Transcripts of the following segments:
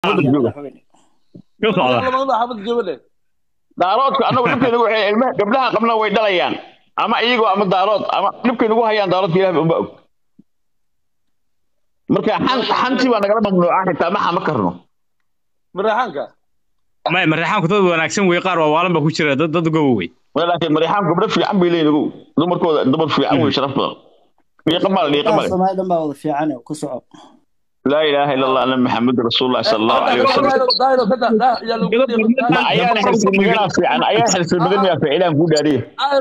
daaroodku annagu dhibkeena waxay ilmaha gabdhaha qabna way dhalayaan ama iyagoo ama daarood ama dhibkeena ugu hayaan daaroodka ilaahay uma og marka xanti baa nagala mamnuuca xitaa ma xama karno marixaanka marixaanku dad wanaagsan way qaar waa waalan ba ku jira dad gowoway laakiin marixaanku gabdho fiican bay leeyihiin dumarkooda dumar fiican way sharaf badan Soomaalida baa wada fiican oo ku soco لا إله إلا الله أن محمد رسول الله صلى الله عليه وسلم ما أيان حرس المدينة في عن أيان حرس المدينة في إعلام كوداري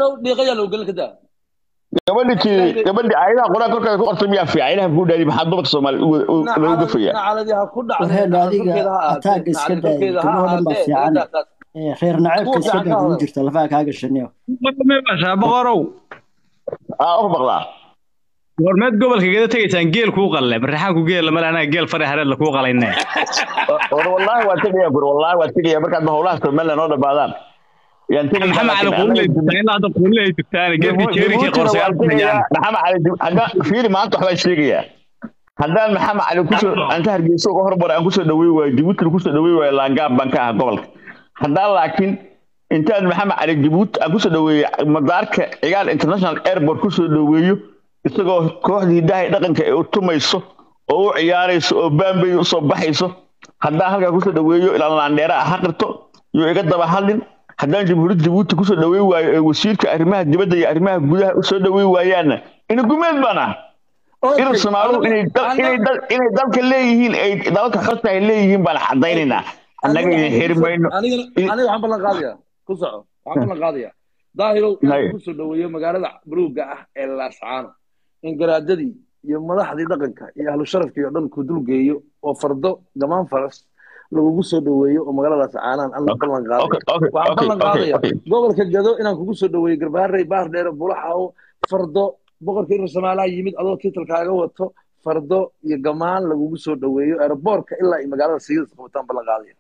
قبل أيان قرأ كذا قرط مياه في إعلام كوداري محضرة الصومال لو قفيا وهذا أتاك إسكندر كلهم بس يعني خير نعرف إسكندر وجرت تلفاك هاج الشنيو ما بس بقرو بغلا ورماد قبل كذا تيجي جيل كوق الله مرحاكوا جيل لما أنا جيل فرح هذا اللي كوق علينا والله واتقي يا بر والله واتقي يا بر كان بهولاه تملنا نور بعدان يعني محمد علي قول لي تاني لا تقول لي تاني جيل كيري قرصيال محمد علي هذا في ما أنت حبايب شيء هذا محمد علي كوسو أنت هرجع سوق هرب برا كوسو دوي وجبوت كوسو دوي ولا بنكها قبل هذا لكن أنت محمد علي جبوت كوسو دوي مدارك عيال international airport كوسو دويو isagoo kooxdii dahay dhaqanka ay u tumayso oo u ciyaarayso oo baambay u soo baxayso haddaan halkaa ku soo dhaweeyo ilaa laandheera ha qirto iyo iga daba hadlin haddaan jamhuuriyadda Djibouti ku soo dhaweey waayo ee wasiirka arrimaha dibadda iyo arrimaha gudaha u soo dhaweey waayaana in gumeed bana inuu Soomaalidu inay dalka leeyihiin ay dalka xorta ay leeyihiin baan cadaynayna annaga inay xirmayno aniga waxaan ballan qaadayaa ku soco waxaan ballan qaadayaa daahiro ku soo dhaweeyo magaalada Bruuga ah ee Laascaano in garaadadii iyo madaxdii dhaqanka iyo ahlu sharafkii oo dhan ku dulgeeyo oo fardo gamaan faras lagu soo dhaweeyo oo magaaladaas aanan aan ballan qaaday waxaan ballan qaadaya gobolka Gado inaan kugu soo dhaweeyo Garbaharey Baar Dheer Bulaxaw fardo boqorka inuu Soomaaliya yimid adoo tiitalkaaga wato fardo iyo gamaan lagu soo dhaweeyo airportka ilaa magaalada Sayid qabataan ballan qaadaya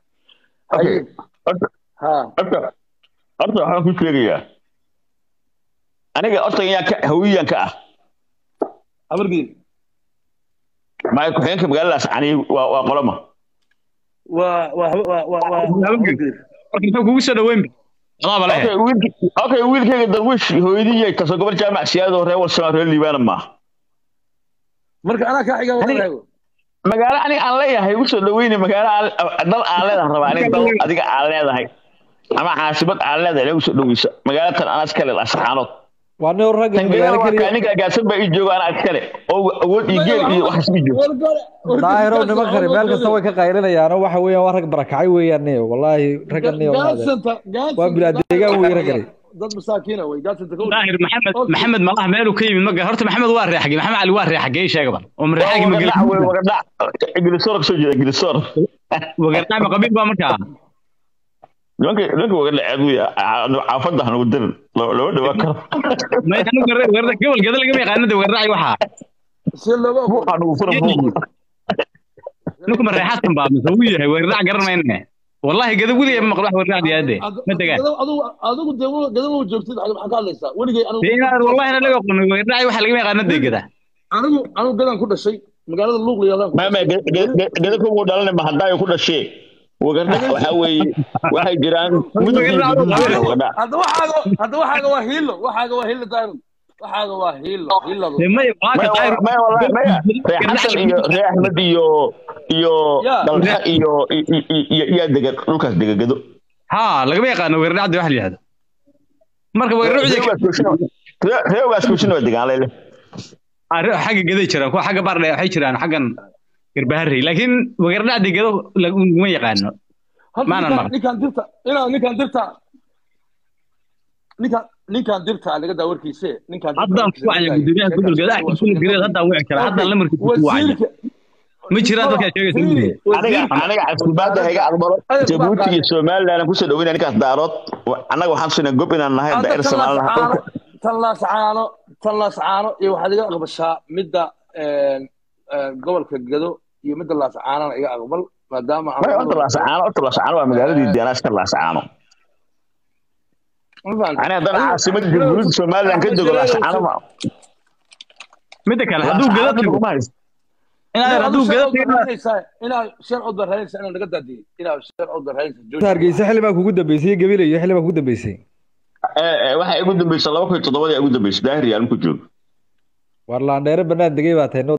horta waxaan ku sheegayaa aniga ortayaan hawiyanka ah amargii ما يكون هناك مجلس يعني وقلمه اوكي ويل كي درويش هويدي كسو قبل جامع سياده reer Soomaaliya reer Liibaan ma marka ana ka xiga wadaag magaalo ani aan leeyahay u soo dhaweeyay magaalo dal aan leedahay rabaa ani dal adiga aan leedahay ama caasibad aan leedahay u soo dhaweysa magaalada aan askale Laascaanood waana rag magaalo kaliya aniga gaasan ba ii joogo aan askale oo awood ii geel iyo wax isku joogo daahiro nima kare meel kasta way ka qaylinayaan waxa weeyaan waa rag barakacay weeyaan wallahi ragani waa bilaa deegaan way ragani dad masaakiina way gaasanta ku daahir maxamed malaha meelu ka yimid maga horta maxamed waa reexay maxamed ali waa reexay sheegaba oo marxaagi magal wagada ingilisoor soo jeeda ingilisoor wagada ma qabiil ba markaa لانك وقال عضوية عافضة هنودر لو دوا كر ما يحنو قرر قبل قبل لقى يقعنا ده ورعي وحا مو قانو فرم لكم الريحات بقى مسويه ورع قرر ما ينه والله قد ولي ما قروح ورع دي هذه ما تقال قدو جبتي على حق ليس ولي انا والله انا لقى ورع وحا لقى يقعنا ده كده انا قدان كل شيء مقالة اللوق لي ما قدكم ودالنا ما حدايو كل شيء وقرنا وحوي waxay jiraan hada waxaaga waa hiilo daayro waxaaga waa hiilo ma xasan iyo reer Ahmed iyo dalka iyo degan dhulkaas degagado ha laga yaqaan weerarada wax liyaado marka reewaas ku shinoo degan leele xaga gaday jiraan kuwa xaga baar waxay jiraan xagan Garbaharey laakiin weerarada gado laguma yaqaano ninkan dirta laga daawarkiise ninkan hadda ku ay gudoomiyaha gudul gadax ku gareed hadda way kala hadda la markii ku waayay ma jiraan dadka sheegay aniga casbaada hayga aqbalo Djibouti iyo Soomaaliland ku soo dhaweynaa ninkaas daarood anaga waxaan sinay gob inaan nahay daa'ir Soomaaliland tallaascaano iyo waxaad iga aqbashaa midda gobolka Gado iyo midda Laascaano iga aqbal maadaama aan Laascaano waa magaaladii Diyaanaska Laascaano أنا هذا عاصمة جمهورية الصومال لأن كده جل عشان أنا ما متى كان هدوء جلاد inaad haduu gada inaad shan cod baraysa inaad naga daadiyay inaad shan cod baraysa hargeysa xilli baa kugu dambeysay gabil iyo xilli baa kugu dambeysay waxa igu dambeysay 2007 ugu dambeysay daahir yaan ku joogo war laan dheere banaan degay baa tahay